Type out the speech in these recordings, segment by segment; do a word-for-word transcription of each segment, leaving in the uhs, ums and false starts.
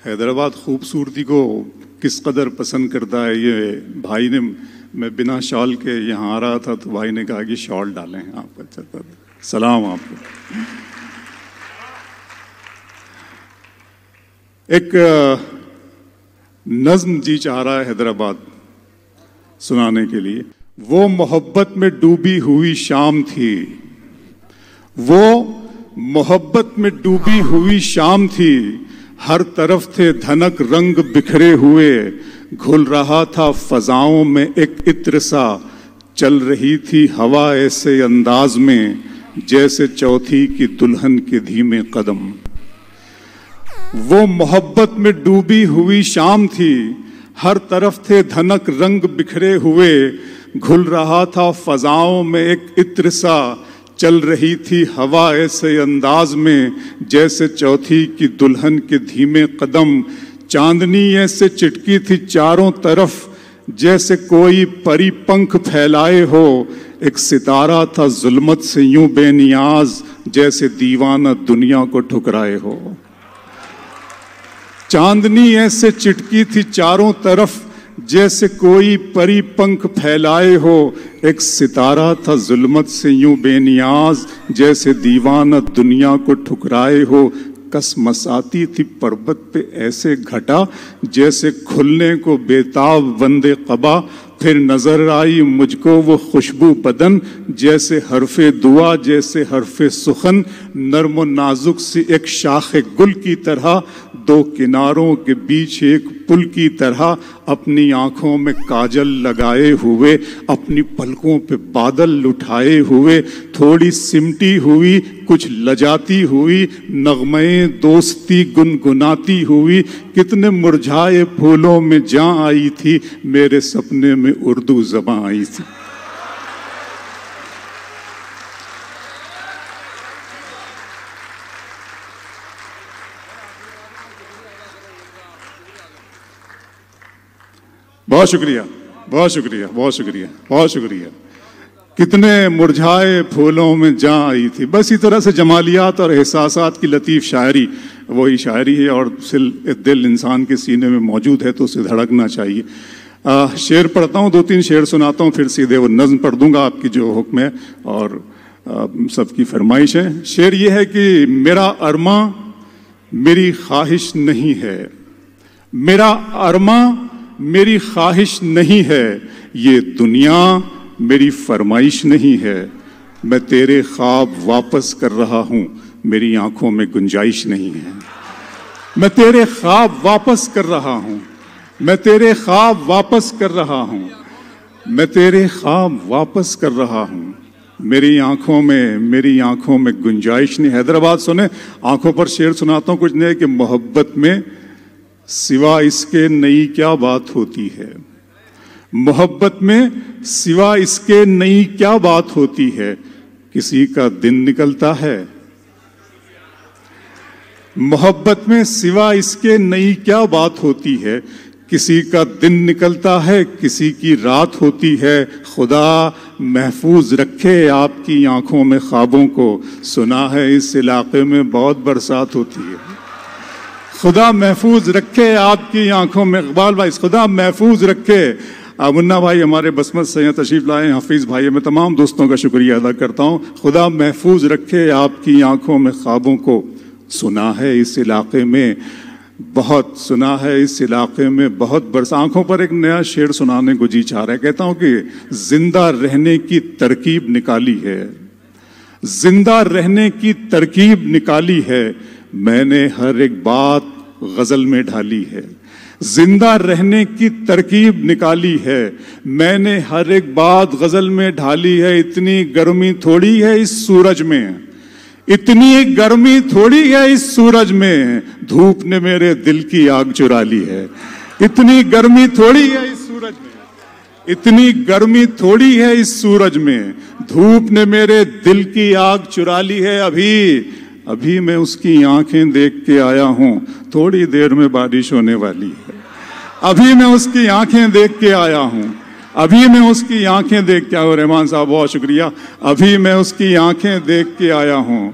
حیدرآباد خوبصورتی کو کس قدر پسند کرتا ہے یہ بھائی نے. میں بنا شال کے یہاں آ رہا تھا تو بھائی نے کہا کہ شال ڈالیں آپ کا. سلام آپ کو. ایک نظم جی چاہ رہا ہے حیدرآباد سنانے کے لیے. وہ محبت میں ڈوبی ہوئی شام تھی، وہ محبت میں ڈوبی ہوئی شام تھی، ہر طرف تھے دھنک رنگ بکھرے ہوئے، گھل رہا تھا فضاؤں میں ایک عطر سا، چل رہی تھی ہوا ایسے انداز میں جیسے چوتھی کی دلہن کے دھیمے قدم. وہ محبت میں ڈوبی ہوئی شام تھی، ہر طرف تھے دھنک رنگ بکھرے ہوئے، گھل رہا تھا فضاؤں میں ایک عطر سا، چل رہی تھی ہوا ایسے انداز میں جیسے چوتھی کی دلہن کے دھیمے قدم. چاندنی ایسے چٹکی تھی چاروں طرف جیسے کوئی پری پنکھ پھیلائے ہو، ایک ستارہ تھا ظلمت سے یوں بے نیاز جیسے دیوانہ دنیا کو ٹھکرائے ہو. چاندنی ایسے چٹکی تھی چاروں طرف جیسے کوئی پری پنکھ پھیلائے ہو، ایک ستارہ تھا ظلمت سے یوں بے نیاز جیسے دیوانہ دنیا کو ٹھکرائے ہو. کس مساتی تھی پربت پہ ایسے گھٹا جیسے کھلنے کو بیتاب بندے قبا، پھر نظر آئی مجھ کو وہ خوشبو بدن جیسے حرف دعا جیسے حرف سخن، نرم و نازک سی ایک شاخ گل کی طرح، دو کناروں کے بیچ ایک پل کی طرح، اپنی آنکھوں میں کاجل لگائے ہوئے، اپنی پلکوں پہ بادل اٹھائے ہوئے، تھوڑی سمٹی ہوئی کچھ لجاتی ہوئی، نغمے دوستی گنگناتی ہوئی، کتنے مرجھائے پھولوں میں جاں آئی تھی، میرے سپنے میں اردو زباں آئی تھی. بہت شکریہ بہت شکریہ بہت شکریہ بہت شکریہ. کتنے مرجھائے پھولوں میں جاں آئی تھی. بس اسی طرح سے جمالیات اور احساسات کی لطیف شاعری وہی شاعری ہے، اور دل انسان کے سینے میں موجود ہے تو اسے دھڑکنا چاہیے. شعر پڑھتا ہوں، دو تین شعر سناتا ہوں، پھر سیدھے وہ نظم پڑھ دوں گا آپ کی جو حکم ہے اور سب کی فرمائش ہے. شعر یہ ہے کہ میرا ارماں میری خواہش نہیں ہے، میرا ارماں میری خواہش نہیں ہے، یہ دنیا میری فرمائش نہیں ہے، میں تیرے خواب واپس کر رہا ہوں، میری آنکھوں میں گنجائش نہیں ہے. میں تیرے خواب واپس کر رہا ہوں، میں تیرے خواب واپس کر رہا ہوں، میں تیرے خواب واپس کر رہا ہوں، میری آنکھوں میں میری آنکھوں میں گنجائش نہیں. حیدرآباد سنیں، آنکھوں پر شعر سناتا ہوں. کچھ نہیں کہ محبت میں سوا اس کے نئی کیا بات ہوتی ہے، محبت میں سوا اس کے نئی کیا بات ہوتی ہے، کسی کا دن نکلتا ہے. محبت میں سوا اس کے نئی کیا بات ہوتی ہے، کسی کا دن نکلتا ہے، کسی کی رات ہوتی ہے. خدا محفوظ رکھے آپ کی آنکھوں میں خوابوں کو، سنا ہے اس علاقے میں بہت برسات ہوتی ہے. خدا محفوظ رکھے آپ کی آنکھوں میں. اقبال بھائی خدا محفوظ رکھے. منا بھائی ہمارے بسمت سے تشریف لائے، حفیظ بھائی، میں تمام دوستوں کا شکریہ ادا کرتا ہوں. خدا محفوظ رکھے آپ کی آنکھوں میں خوابوں کو، سنا ہے اس علاقے میں بہت سنا ہے اس علاقے میں بہت برس. آنکھوں پر ایک نیا شعر سنانے کو جی چاہ رہا ہے. کہتا ہوں کہ زندہ رہنے کی ترکیب نکالی ہے، زندہ رہنے کی ترکیب نکالی ہے، میں نے ہر ایک بات غزل میں ڈھالی ہے. زندہ رہنے کی ترکیب نکالی ہے، میں نے ہر ایک بات غزل میں ڈھالی ہے. اتنی گرمی تھوڑی ہے اس سورج میں، اتنی گرمی تھوڑی ہے اس سورج میں، دھوپ نے میرے دل کی آگ چرا لی ہے. اتنی گرمی تھوڑی ہے اس سورج میں، اتنی گرمی تھوڑی ہے اس سورج میں، دھوپ نے میرے دل کی آگ چرا لی ہے. ابھی ابھی میں اس کی آنکھیں دیکھ کے آیا ہوں، تھوڑی دیر میں بارش ہونے والی ہے. ابھی میں اس کی آنکھیں دیکھ کے آیا ہوں، ابھی میں اس کی آنکھیں دیکھ کے آیا ہوں. رحمان صاحب بہت شکریہ. ابھی میں اس کی آنکھیں دیکھ کے آیا ہوں،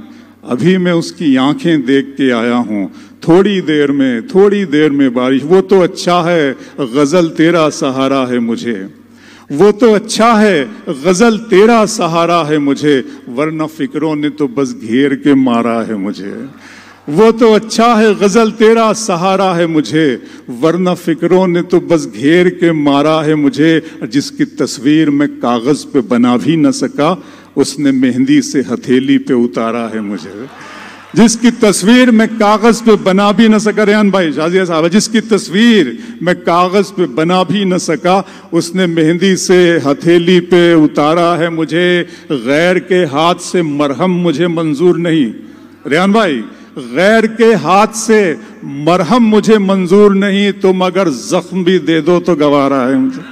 ابھی میں اس کی آنکھیں دیکھ کے آیا ہوں، تھوڑی دیر میں تھوڑی دیر میں بارش، وہ تو اچھا ہے غزل تیرا سہارا ہے مجھے، وہ تو اچھا ہے غزل تیرا سہارا ہے مجھے، ورنہ فکروں نے تو بس گھیر کے مارا ہے مجھے، وہ تو اچھا ہے غزل تیرا سہارا ہے مجھے، ورنہ فکروں نے تو بس گھیر کے مارا ہے مجھے، جس کی تصویر میں کاغذ پہ بنا بھی نہ سکا اس نے مہندی سے ہتھیلی پہ اتارا ہے مجھے، جس کی تصویر میں کاغذ پہ بنا بھی نہ سکا، ریحان بھائی شازیہ صاحب، جس کی تصویر میں کاغذ پہ بنا بھی نہ سکا اس نے مہندی سے ہتھیلی پہ اتارا ہے مجھے، غیر کے ہاتھ سے مرہم مجھے منظور نہیں، ریحان بھائی غیر کے ہاتھ سے مرہم مجھے منظور نہیں، تم اگر زخم بھی دے دو تو گوارا ہے مجھے،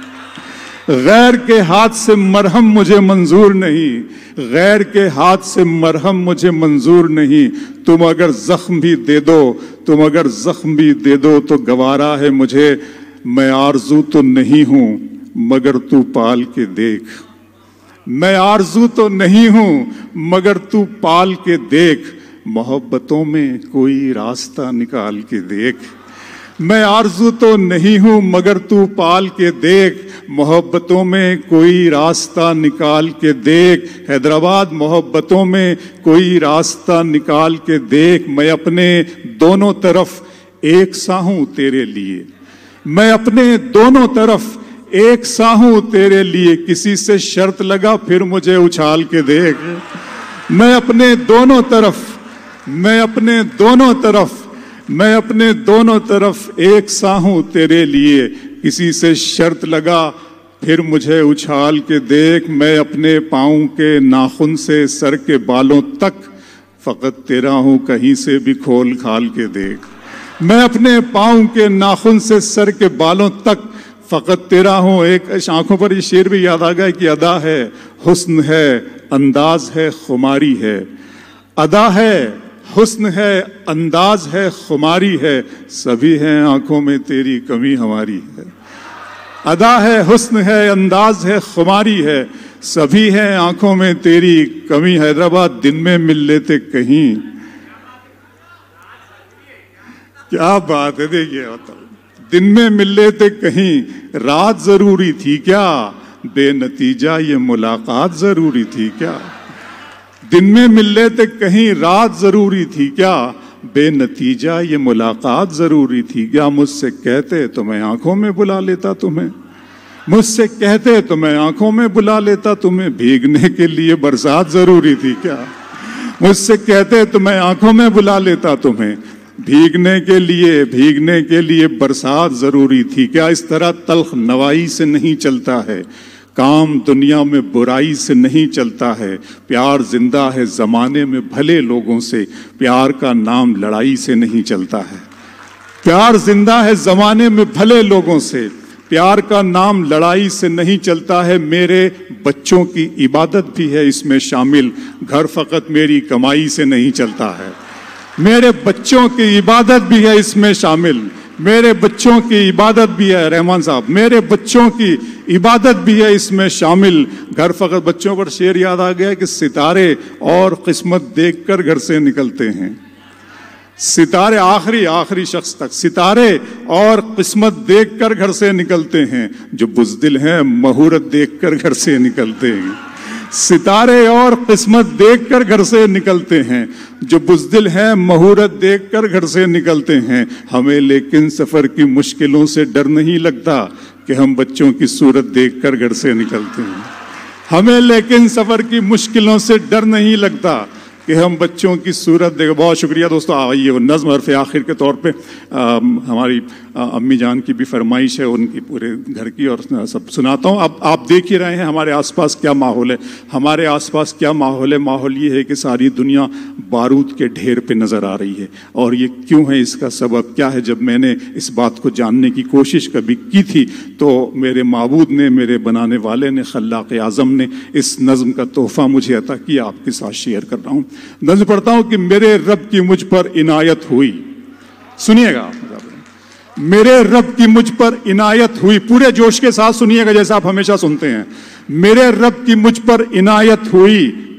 غیر کے ہاتھ سے مرہم مجھے منظور نہیں، غیر کے ہاتھ سے مرہم مجھے منظور نہیں، تم اگر زخم بھی دے دو تم اگر زخم بھی دے دو تو گوارا ہے مجھے، میں آرزو تو نہیں ہوں مگر تو پال کے دیکھ، میں آرزو تو نہیں ہوں مگر تو پال کے دیکھ، محبتوں میں کوئی راستہ نکال کے دیکھ، میں آرزو تو نہیں ہوں مگر تو پال کے دیکھ، محبتوں میں کوئی راستہ نکال کے دیکھ، حیدرآباد محبتوں میں کوئی راستہ نکال کے دیکھ، میں اپنے دونوں طرف ایک سا ہوں تیرے لیے، میں اپنے دونوں طرف ایک سا ہوں تیرے لیے، کسی سے شرط لگا پھر مجھے اچھال کے دیکھ، میں اپنے دونوں طرف میں اپنے دونوں طرف میں اپنے دونوں طرف ایک سا ہوں تیرے لیے، کسی سے شرط لگا پھر مجھے اچھال کے دیکھ، میں اپنے پاؤں کے ناخن سے سر کے بالوں تک فقط تیرا ہوں، کہیں سے بھی کھول کھال کے دیکھ، میں اپنے پاؤں کے ناخن سے سر کے بالوں تک فقط تیرا ہوں، ایک آنکھوں پر یہ شعر بھی یاد آ گیا کہ ادا ہے حسن ہے انداز ہے خماری ہے، ادا ہے حسن ہے انداز ہے خماری ہے، سبھی ہیں آنکھوں میں تیری کمی ہماری ہے، ادا ہے حسن ہے انداز ہے خماری ہے، سبھی ہیں آنکھوں میں تیری کمی، حیدرآباد دن میں مل لیتے کہیں، کیا بات ہے، دیکھیے دن میں مل لیتے کہیں، رات ضروری تھی کیا، بے نتیجہ یہ ملاقات ضروری تھی کیا، دن میں مل لیتے کہیں، رات ضروری تھی کیا، بے نتیجہ یہ ملاقات ضروری تھی کیا، مجھ سے کہتے تو میں آنکھوں میں بلا لیتا تمہیں، مجھ سے کہتے تو میں آنکھوں میں بلا لیتا تمہیں، بھیگنے کے لیے برسات ضروری تھی کیا، مجھ سے کہتے تو میں آنکھوں میں بلا لیتا تمہیں، بھیگنے کے لیے بھیگنے کے لیے برسات ضروری تھی کیا، اس طرح تلخ نوائی سے نہیں چلتا ہے، کام دنیا میں برائی سے نہیں چلتا ہے، پیار زندہ ہے زمانے میں بھلے لوگوں سے، پیار کا نام لڑائی سے نہیں چلتا ہے، پیار زندہ ہے زمانے میں بھلے لوگوں سے، پیار کا نام لڑائی سے نہیں چلتا ہے، میرے بچوں کی عبادت بھی ہے اس میں شامل، گھر فقط میری کمائی سے نہیں چلتا ہے، میرے بچوں کی عبادت بھی ہے اس میں شامل، میرے بچوں کی عبادت بھی ہے، رحمان صاحب میرے بچوں کی عبادت بھی ہے اس میں شامل، گھر فقط بچوں پر شعر یاد آ گیا کہ ستارے اور قسمت دیکھ کر گھر سے نکلتے ہیں، ستارے آخری آخری شخص تک، ستارے اور قسمت دیکھ کر گھر سے نکلتے ہیں، جو بزدل ہیں مہورت دیکھ کر گھر سے نکلتے ہیں، ستارے اور قسمت دیکھ کر گھر سے نکلتے ہیں، جو بزدل ہیں مہورت دیکھ کر گھر سے نکلتے ہیں، ہمیں لیکن سفر کی مشکلوں سے ڈر نہیں لگتا کہ ہم بچوں کی صورت دیکھ کر گھر سے نکلتے ہیں، ہمیں لیکن سفر کی مشکلوں سے ڈر نہیں لگتا کہ ہم بچوں کی صورت دیکھ۔ بہت شکریہ دوستو، آئیے وہ نظم حرف آخر کے طور پہ ہماری امی جان کی بھی فرمائش ہے، ان کی پورے گھر کی، اور سب سناتا ہوں۔ اب آپ دیکھ ہی رہے ہیں ہمارے آس پاس کیا ماحول ہے، ہمارے آس پاس کیا ماحول ہے، ماحول یہ ہے کہ ساری دنیا بارود کے ڈھیر پہ نظر آ رہی ہے، اور یہ کیوں ہے، اس کا سبب کیا ہے؟ جب میں نے اس بات کو جاننے کی کوشش کبھی کی تھی تو میرے معبود نے، میرے بنانے والے نے، خلاق اعظم نے اس نظم کا تحفہ مجھے عطا کیا، آپ کے ساتھ شیئر کر رہا ہوں۔ نظم پڑھتا ہوں کہ میرے رب کی مجھ پر عنایت ہوئی، سنیے گا، میرے رب کی مجھ پر عنایت ہوئی، پورے جوش کے ساتھ سنیے گا جیسا آپ ہمیشہ سنتے ہیں، میرے رب کی مجھ پر عنایت ہوئی،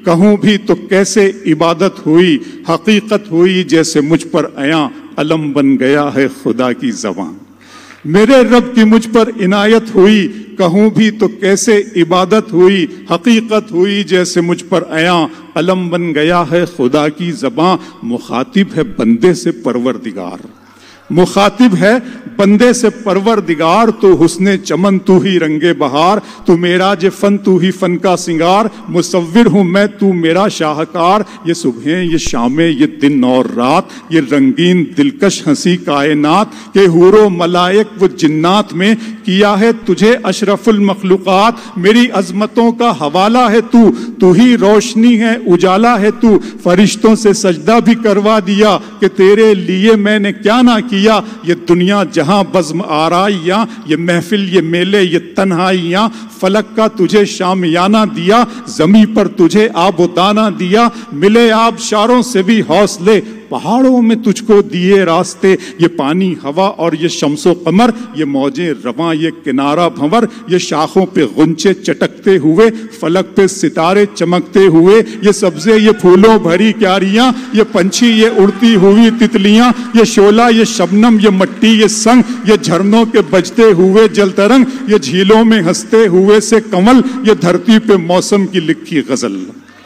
کہوں بھی تو کیسے عبادت ہوئی، حقیقت ہوئی جیسے مجھ پر عیاں، علم بن گیا ہے خدا کی زبان۔ میرے رب کی مجھ پر عنایت ہوئی، کہوں بھی تو کیسے عبادت ہوئی، حقیقت ہوئی جیسے مجھ پر عیاں، علم بن گیا ہے خدا کی زبان۔ مخاطب ہے بندے سے پروردگار، مخاطب ہے بندے سے پروردگار، تو حسن چمن تو ہی رنگ بہار، تو میرا جو فن تو ہی فن کا سنگار، مصور ہوں میں تو میرا شاہکار۔ یہ صبحیں یہ شامیں یہ دن اور رات، یہ رنگین دلکش ہنسی کائنات، کہ حور و ملائک و جنات میں کیا ہے تجھے اشرف المخلوقات۔ میری عظمتوں کا حوالہ ہے تو، تو ہی روشنی ہے اجالا ہے تو، فرشتوں سے سجدہ بھی کروا دیا کہ تیرے لیے میں نے کیا نہ کیا۔ یہ دنیا جہاں بزم آرائیاں، یہ محفل یہ میلے یہ تنہائیاں، فلک کا تجھے شامیانہ دیا، زمین پر تجھے آب و دانہ دیا، ملے آب شاروں سے بھی حوصلے، پہاڑوں میں تجھ کو دیے راستے۔ یہ پانی ہوا اور یہ شمس و قمر، یہ موجیں رواں یہ کنارہ بھنور، یہ شاخوں پہ غنچے چٹکتے ہوئے، فلک پہ ستارے چمکتے ہوئے، یہ سبزے یہ پھولوں بھری کیاریاں، یہ پنچھی یہ اڑتی ہوئی تتلیاں، یہ شعلہ یہ شبنم یہ مٹی یہ سنگ، یہ جھرنوں کے بجتے ہوئے جل ترنگ، یہ جھیلوں میں ہنستے ہوئے سے کمل، یہ دھرتی پہ موسم کی لکھی غزل۔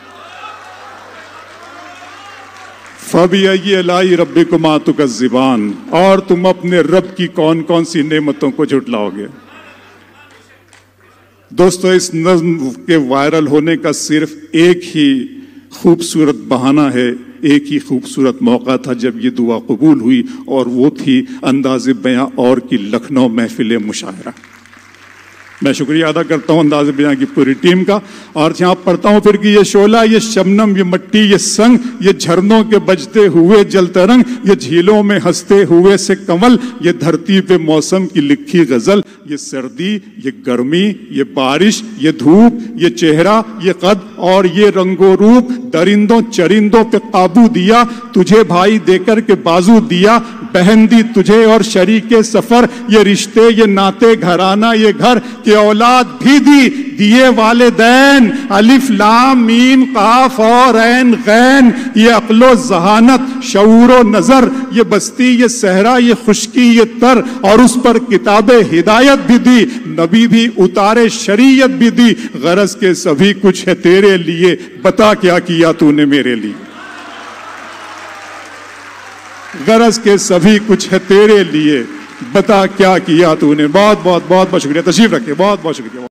فَبِأَيِّ آلَاءِ رَبِّكُمَا تُكَذِّبَانِ، اور تم اپنے رب کی کون کون سی نعمتوں کو جھٹلاؤ گے۔ دوستو اس نظم کے وائرل ہونے کا صرف ایک ہی خوبصورت بہانہ ہے، ایک ہی خوبصورت موقع تھا جب یہ دعا قبول ہوئی، اور وہ تھی انداز بیاں اور کی لکھنؤ محفل مشاعرہ۔ میں شکریہ ادا کرتا ہوں انداز بیاں کی پوری ٹیم کا، اور یہاں پڑھتا ہوں پھر کہ یہ شعلہ یہ شبنم یہ مٹی یہ سنگ، یہ جھرنوں کے بجتے ہوئے جل ترنگ، یہ جھیلوں میں ہنستے ہوئے سے کمل، یہ دھرتی پہ موسم کی لکھی غزل، یہ سردی یہ گرمی یہ بارش یہ دھوپ یہ چہرہ یہ قد اور یہ رنگ و روپ، درندوں چرندوں پہ قابو دیا، تجھے بھائی دے کر کے بازو دیا، بہن دی تجھے اور شریک سفر، یہ رشتے یہ ناتے گھرانہ یہ گھر، کہ اولاد بھی دی دیے والدین، الف لام میم قاف اور عین غین، یہ عقل و ذہانت شعور و نظر، یہ بستی یہ صحرا یہ خشکی یہ تر، اور اس پر کتاب ہدایت بھی دی، نبی بھی اتارے شریعت بھی دی، غرض کے سبھی کچھ ہے تیرے لیے، بتا کیا کیا تو نے میرے لیے۔ غرض کے سبھی کچھ ہے تیرے لیے، بتا کیا کیا تو نے۔ بہت بہت بہت بہت شکریہ، تشریف رکھیں، بہت بہت شکریہ۔